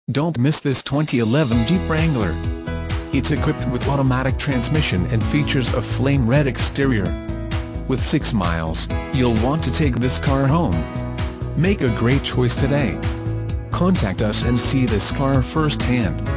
Don't miss this 2011 Jeep Wrangler. It's equipped with automatic transmission and features a flame red exterior. With 6 miles, you'll want to take this car home. Make a great choice today. Contact us and see this car firsthand.